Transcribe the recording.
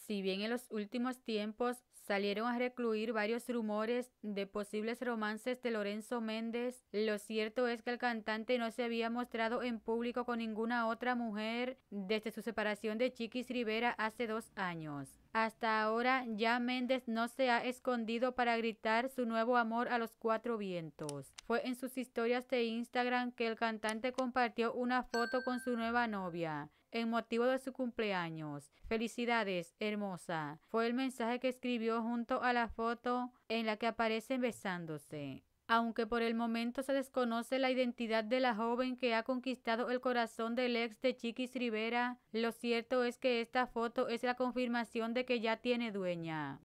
Si bien en los últimos tiempos salieron a recluir varios rumores de posibles romances de Lorenzo Méndez, lo cierto es que el cantante no se había mostrado en público con ninguna otra mujer desde su separación de Chiquis Rivera hace 2 años. Hasta ahora ya Méndez no se ha escondido para gritar su nuevo amor a los 4 vientos. Fue en sus historias de Instagram que el cantante compartió una foto con su nueva novia en motivo de su cumpleaños. Felicidades, hermosa. Fue el mensaje que escribió junto a la foto en la que aparecen besándose. Aunque por el momento se desconoce la identidad de la joven que ha conquistado el corazón del ex de Chiquis Rivera, lo cierto es que esta foto es la confirmación de que ya tiene dueña.